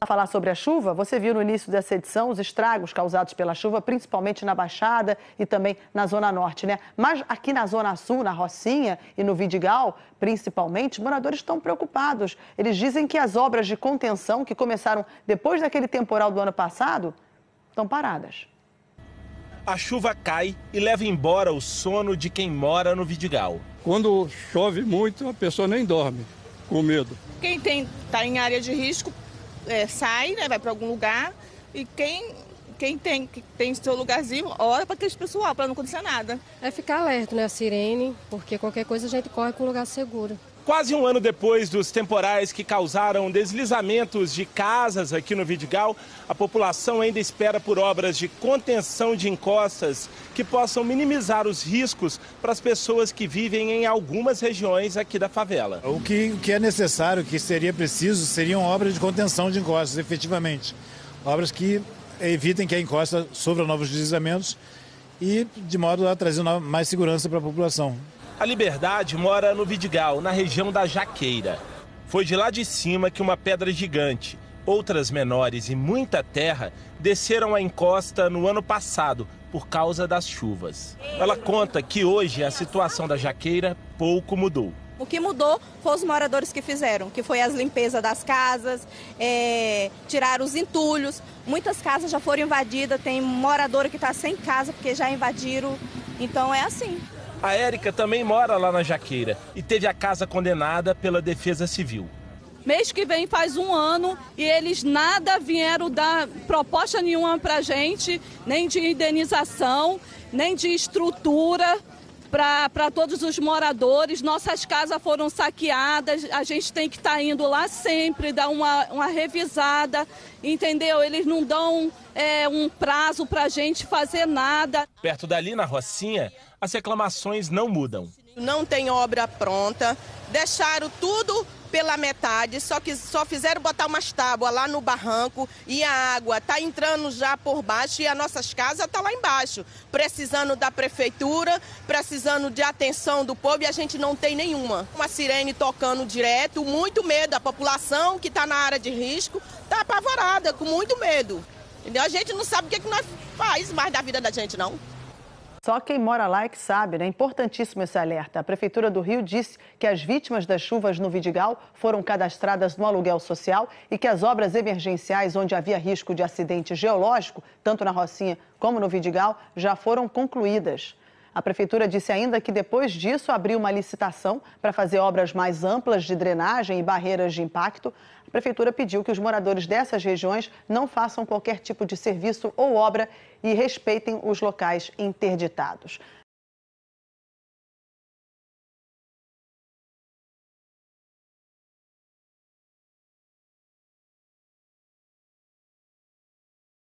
Falar sobre a chuva, você viu no início dessa edição os estragos causados pela chuva, principalmente na Baixada e também na Zona Norte, né? Mas aqui na Zona Sul, na Rocinha e no Vidigal, principalmente, os moradores estão preocupados. Eles dizem que as obras de contenção que começaram depois daquele temporal do ano passado estão paradas. A chuva cai e leva embora o sono de quem mora no Vidigal. Quando chove muito, a pessoa nem dorme, com medo. Quem está em área de risco sai, né, vai para algum lugar, e quem tem seu lugarzinho, ora para aqueles pessoal, para não acontecer nada. É ficar alerta, né, a sirene, porque qualquer coisa a gente corre para um lugar seguro. Quase um ano depois dos temporais que causaram deslizamentos de casas aqui no Vidigal, a população ainda espera por obras de contenção de encostas que possam minimizar os riscos para as pessoas que vivem em algumas regiões aqui da favela. O que é necessário, o que seria preciso, seriam obras de contenção de encostas, efetivamente. Obras que evitem que a encosta sofra novos deslizamentos e de modo a trazer mais segurança para a população. A Liberdade mora no Vidigal, na região da Jaqueira. Foi de lá de cima que uma pedra gigante, outras menores e muita terra desceram a encosta no ano passado por causa das chuvas. Ela conta que hoje a situação da Jaqueira pouco mudou. O que mudou foi os moradores que fizeram, que foi as limpezas das casas, tirar os entulhos. Muitas casas já foram invadidas, tem morador que está sem casa porque já invadiram, então é assim. A Érica também mora lá na Jaqueira e teve a casa condenada pela Defesa Civil. Mês que vem faz um ano e eles nada vieram dar proposta nenhuma para a gente, nem de indenização, nem de estrutura para todos os moradores. Nossas casas foram saqueadas, a gente tem que estar indo lá sempre, dar uma revisada, entendeu? Eles não dão um prazo para a gente fazer nada. Perto dali, na Rocinha, as reclamações não mudam. Não tem obra pronta, deixaram tudo pela metade, só fizeram botar umas tábuas lá no barranco e a água está entrando já por baixo e as nossas casas estão lá embaixo, precisando da prefeitura, precisando de atenção do povo e a gente não tem nenhuma. Uma sirene tocando direto, muito medo, a população que está na área de risco está apavorada, com muito medo. Entendeu? A gente não sabe o que nós faz mais da vida da gente, não. Só quem mora lá é que sabe, né? É importantíssimo esse alerta. A Prefeitura do Rio disse que as vítimas das chuvas no Vidigal foram cadastradas no aluguel social e que as obras emergenciais onde havia risco de acidente geológico, tanto na Rocinha como no Vidigal, já foram concluídas. A Prefeitura disse ainda que depois disso abriu uma licitação para fazer obras mais amplas de drenagem e barreiras de impacto. A Prefeitura pediu que os moradores dessas regiões não façam qualquer tipo de serviço ou obra e respeitem os locais interditados.